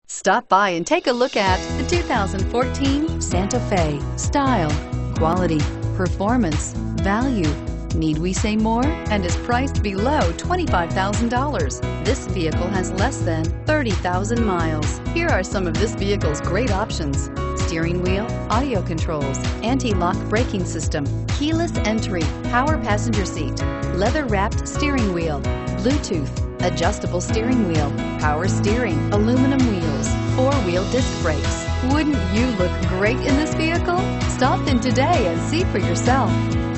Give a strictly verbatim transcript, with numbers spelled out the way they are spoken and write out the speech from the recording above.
Stop by and take a look at the two thousand fourteen Santa Fe. Style, quality, performance, value. Need we say more? And is priced below twenty-five thousand dollars. This vehicle has less than thirty thousand miles. Here are some of this vehicle's great options: steering wheel audio controls, anti-lock braking system, keyless entry, power passenger seat, leather-wrapped steering wheel, Bluetooth, adjustable steering wheel, power steering, aluminum wheels, four-wheel disc brakes. Wouldn't you look great in this vehicle? Stop in today and see for yourself.